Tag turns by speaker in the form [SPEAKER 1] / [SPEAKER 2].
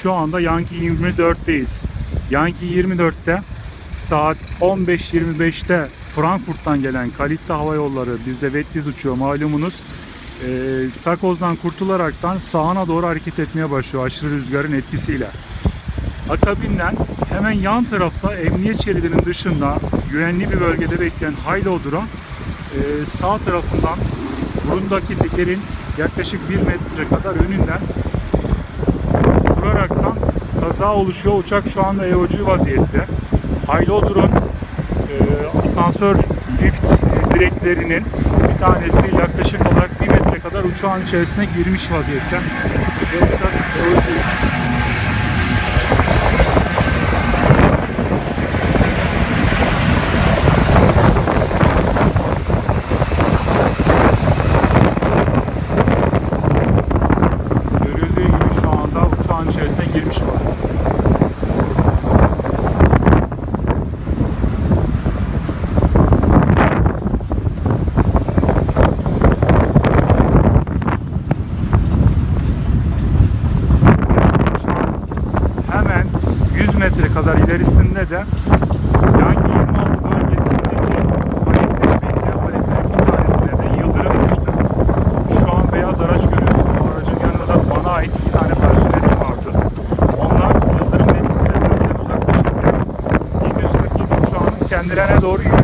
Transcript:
[SPEAKER 1] Şu anda Yankee 24'teyiz. Yankee 24'te saat 15.25'te Frankfurt'tan gelen Kalitta Hava Yolları, bizde Wetliz uçuyor malumunuz. Takozdan kurtularaktan sağına doğru hareket etmeye başlıyor aşırı rüzgarın etkisiyle. Akabinden hemen yan tarafta emniyet şeridinin dışında güvenli bir bölgede bekleyen Heilodur'a sağ tarafından burundaki tekerin yaklaşık 1 metre kadar önünden vuraraktan kaza oluşuyor. Uçak şu anda EOC vaziyette. Heilodur'un asansör lift direklerinin bir tanesi yaklaşık olarak 1 metre kadar uçağın içerisine girmiş vaziyette. Ve uçak EOC. Görüldüğü gibi şu anda uçağın içerisine girmiş vaziyette. Metre kadar ilerisinde de Yankee 26 bölgesindeki paletleri bekleyen paletlerin bir tanesine de yıldırım düştü. Şu an beyaz araç görüyorsunuz. O aracın yanında da bana ait 2 tane personelim vardı. Onlar yıldırım etkisiyle bölgeden uzaklaşırken 747 uçağının kendilerine doğru